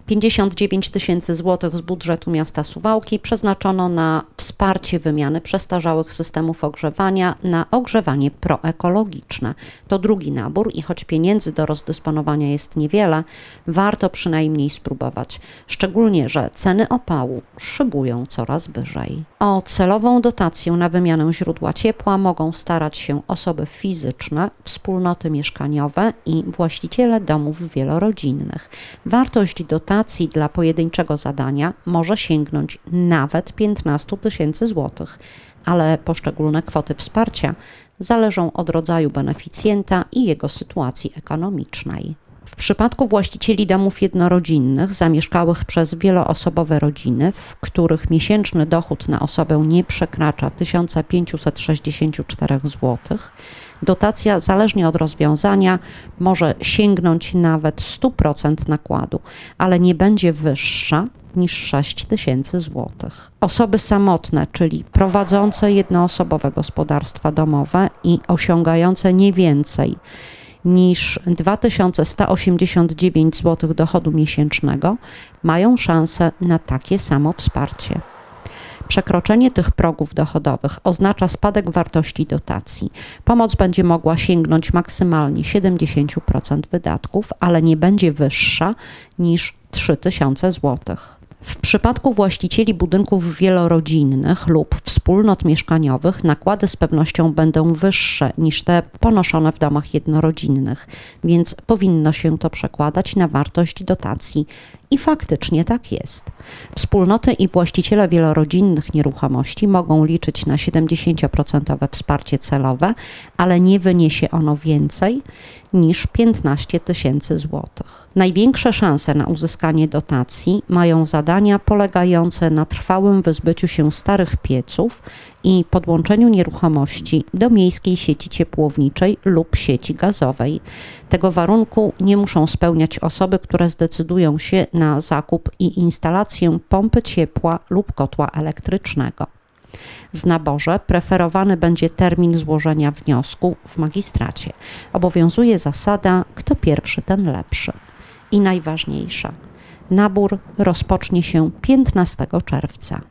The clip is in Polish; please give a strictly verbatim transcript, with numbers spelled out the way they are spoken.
pięćdziesiąt dziewięć tysięcy złotych z budżetu miasta Suwałki przeznaczono na wsparcie wymiany przestarzałych systemów ogrzewania na ogrzewanie proekologiczne. To drugi nabór i choć pieniędzy do rozdysponowania jest niewiele, warto przynajmniej spróbować. Szczególnie, że ceny opału szybują coraz wyżej. O celową dotację na wymianę źródła ciepła mogą starać się osoby fizyczne, wspólnoty mieszkaniowe i właściciele domów wielorodzinnych. Wartość dotacji dla pojedynczego zadania może sięgnąć nawet piętnaście tysięcy złotych, ale poszczególne kwoty wsparcia zależą od rodzaju beneficjenta i jego sytuacji ekonomicznej. W przypadku właścicieli domów jednorodzinnych zamieszkałych przez wieloosobowe rodziny, w których miesięczny dochód na osobę nie przekracza tysiąc pięćset sześćdziesiąt cztery złotych, dotacja zależnie od rozwiązania może sięgnąć nawet sto procent nakładu, ale nie będzie wyższa niż sześć tysięcy złotych. Osoby samotne, czyli prowadzące jednoosobowe gospodarstwa domowe i osiągające nie więcej niż dwa tysiące sto osiemdziesiąt dziewięć złotych dochodu miesięcznego, mają szansę na takie samo wsparcie. Przekroczenie tych progów dochodowych oznacza spadek wartości dotacji. Pomoc będzie mogła sięgnąć maksymalnie siedemdziesiąt procent wydatków, ale nie będzie wyższa niż trzy tysiące złotych. W przypadku właścicieli budynków wielorodzinnych lub wspólnot mieszkaniowych nakłady z pewnością będą wyższe niż te ponoszone w domach jednorodzinnych, więc powinno się to przekładać na wartość dotacji. I faktycznie tak jest. Wspólnoty i właściciele wielorodzinnych nieruchomości mogą liczyć na siedemdziesiąt procent wsparcie celowe, ale nie wyniesie ono więcej niż piętnaście tysięcy złotych. Największe szanse na uzyskanie dotacji mają zadania polegające na trwałym wyzbyciu się starych pieców i podłączeniu nieruchomości do miejskiej sieci ciepłowniczej lub sieci gazowej. Tego warunku nie muszą spełniać osoby, które zdecydują się na zakup i instalację pompy ciepła lub kotła elektrycznego. W naborze preferowany będzie termin złożenia wniosku w magistracie. Obowiązuje zasada kto pierwszy, ten lepszy. I najważniejsza, nabór rozpocznie się piętnastego czerwca.